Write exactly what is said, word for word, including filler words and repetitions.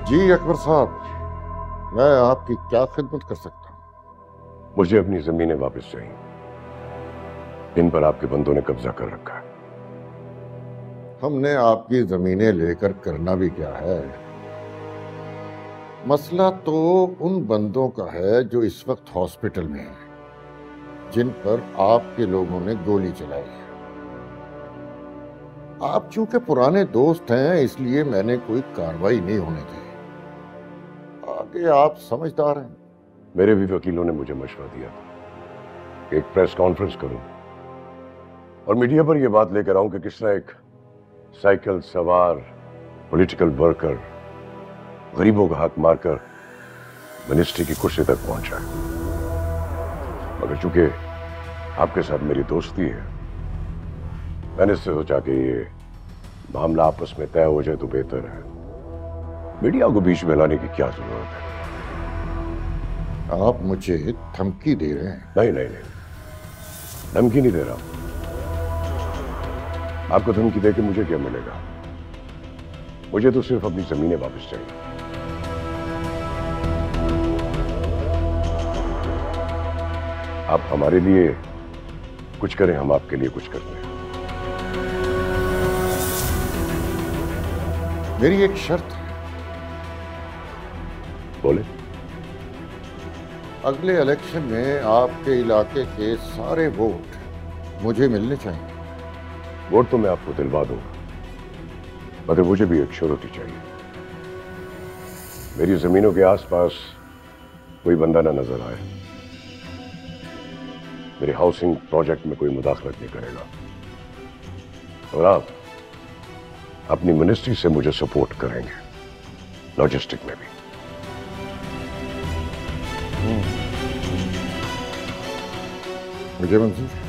जी अकबर साहब, मैं आपकी क्या खिदमत कर सकता हूँ? मुझे अपनी जमीनें वापस चाहिए। इन पर आपके बंदों ने कब्जा कर रखा है। हमने आपकी जमीनें लेकर करना भी क्या है? मसला तो उन बंदों का है जो इस वक्त हॉस्पिटल में हैं, जिन पर आपके लोगों ने गोली चलाई है। आप चूंकि पुराने दोस्त हैं, इसलिए मैंने कोई कार्रवाई नहीं होने दी। आगे आप समझदार हैं। मेरे भी वकीलों ने मुझे मशवरा दिया था कि एक प्रेस कॉन्फ्रेंस करूं और मीडिया पर यह बात लेकर आऊं कि किस तरह एक साइकिल सवार पॉलिटिकल वर्कर गरीबों का हक मारकर मिनिस्ट्री की कुर्सी तक पहुंचा है। मगर चूंकि आपके साथ मेरी दोस्ती है, मैंने सोचा कि ये मामला आपस में तय हो जाए तो बेहतर है। मीडिया को बीच में लाने की क्या जरूरत है? आप मुझे धमकी दे रहे हैं? नहीं नहीं नहीं, धमकी नहीं दे रहा हूं। आपको धमकी देके मुझे क्या मिलेगा? मुझे तो सिर्फ अपनी जमीनें वापस चाहिए। आप हमारे लिए कुछ करें, हम आपके लिए कुछ करते हैं। मेरी एक शर्त है। बोले। अगले इलेक्शन में आपके इलाके के सारे वोट मुझे मिलने चाहिए। वोट तो मैं आपको दिलवा दूंगा, मगर मुझे भी एक श्योरिटी चाहिए। मेरी जमीनों के आसपास कोई बंदा ना नजर आए, मेरे हाउसिंग प्रोजेक्ट में कोई मुदाखलत नहीं करेगा, और आप अपनी मिनिस्ट्री से मुझे सपोर्ट करेंगे, लॉजिस्टिक में भी। मुझे मंजूर है।